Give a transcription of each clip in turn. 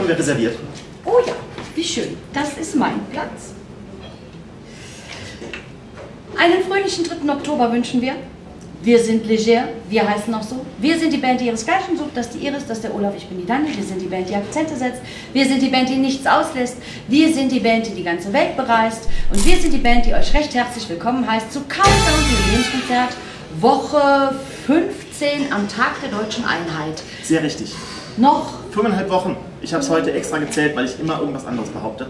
haben wir reserviert. Oh ja, wie schön. Das ist mein Platz. Einen fröhlichen 3. Oktober wünschen wir. Wir sind Leger, wir heißen auch so. Wir sind die Band, die ihresgleichen sucht. Das ist die Iris, das ist der Olaf, ich bin die Dani. Wir sind die Band, die Akzente setzt. Wir sind die Band, die nichts auslässt. Wir sind die Band, die die ganze Welt bereist. Und wir sind die Band, die euch recht herzlich willkommen heißt zu Countdown Jubiläumskonzert, Woche 15 am Tag der Deutschen Einheit. Sehr richtig. Noch 5,5 Wochen. Ich habe es heute extra gezählt, weil ich immer irgendwas anderes behaupte.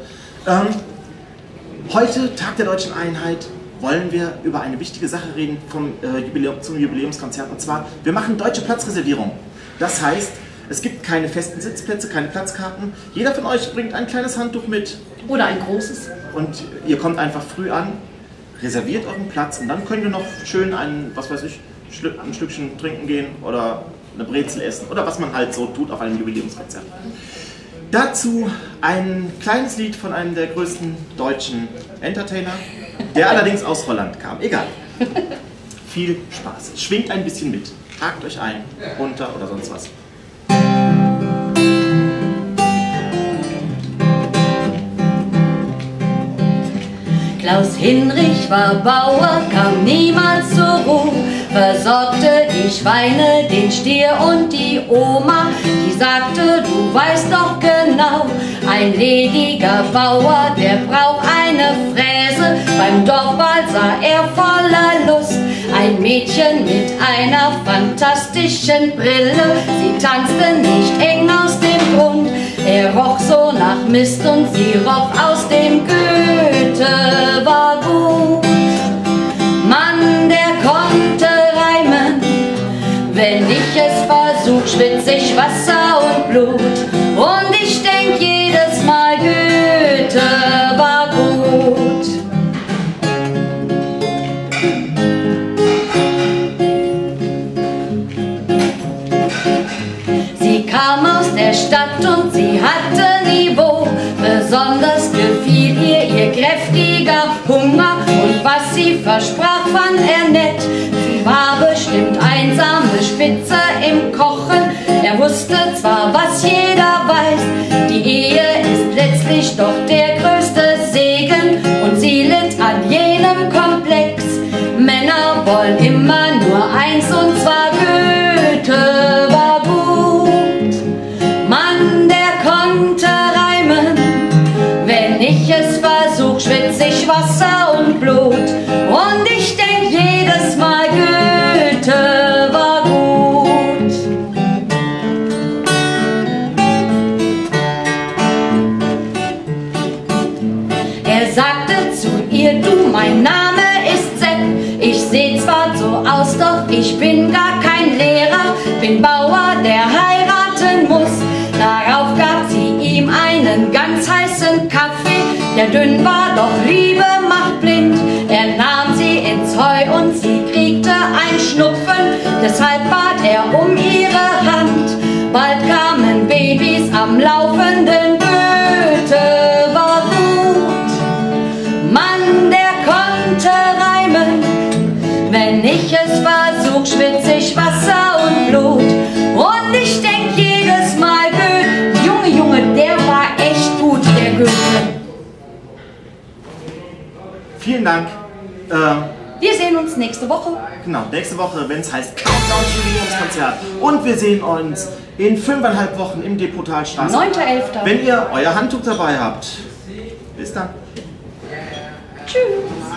Heute, Tag der Deutschen Einheit, wollen wir über eine wichtige Sache reden zum Jubiläumskonzert. Und zwar, wir machen deutsche Platzreservierung. Das heißt, es gibt keine festen Sitzplätze, keine Platzkarten. Jeder von euch bringt ein kleines Handtuch mit. oder ein großes. Und ihr kommt einfach früh an, reserviert euren Platz und dann könnt ihr noch schön ein Stückchen trinken gehen oder eine Brezel essen oder was man halt so tut auf einem Jubiläumskonzert. Dazu ein kleines Lied von einem der größten deutschen Entertainer, der allerdings aus Holland kam. Egal. Viel Spaß. Schwingt ein bisschen mit. Hakt euch ein, runter oder sonst was. Klaus Hinrich war Bauer, kam niemals zur Ruhe, versorgte die Schweine, den Stier und die Oma, die sagte, du weißt doch genau, ein lediger Bauer, der braucht eine Fräse. Beim Dorfball sah er voller Lust ein Mädchen mit einer fantastischen Brille, sie tanzte nicht eng aus dem Grund, er roch so nach Mist und sie roch aus dem Goethe war gut. Mann, der konnte reimen, wenn ich es versuch, schwitz ich Wasser und Blut. Und ich denk jedes Mal, Goethe war gut. Sie kam aus der Stadt und sie hatte Niveau, besonders gefiel ihr kräftiger Hunger und was sie versprach, fand er nett. Sie war bestimmt einsame Spitze im Kochen, er wusste zwar, was jeder weiß, die Ehe ist letztlich doch der größte Segen und sie litt an jenem Komplex. Männer wollen immer nur eins und zwar Goethe war gut. Mann, der konnte reimen, wenn ich es versuch, schwitz ich Wasser und Blut. Und ich denk jedes Mal, Goethe war gut. Er sagte zu ihr, du, mein Name ist Sepp. Ich seh zwar so aus, doch ich bin gar kein Lehrer, bin Bauer, der heiraten muss. Darauf gab sie ihm einen ganz heißen Kaffee, der dünn war, doch Liebe macht blind. Er nahm sie ins Heu und sie kriegte ein Schnupfen, deshalb bat er um ihre Hand. Bald kamen Babys am laufenden, Goethe war gut. Mann, der konnte reimen, wenn ich es versuch, schwitz ich Wasser und Blut. Und ich denk jedes Mal, Goethe, Junge, der war echt gut, der Goethe. Vielen Dank. Wir sehen uns nächste Woche. Genau, nächste Woche, wenn es heißt Countdown Jubiläumskonzert. Und wir sehen uns in 5,5 Wochen im Depotalstraße. 9.11. Wenn ihr euer Handtuch dabei habt. Bis dann. Tschüss.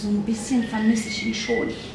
so ein bisschen vermisse ich ihn schon.